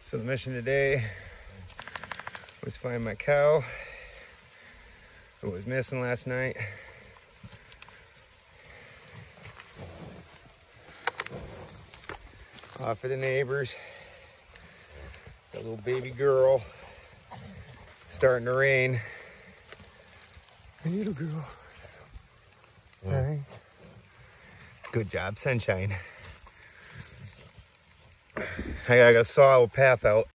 So the mission today was find my cow who was missing last night. Off of the neighbors. Got a little baby girl. Starting to rain. Hey, little girl. Hi. Good job, sunshine. I gotta saw a path out.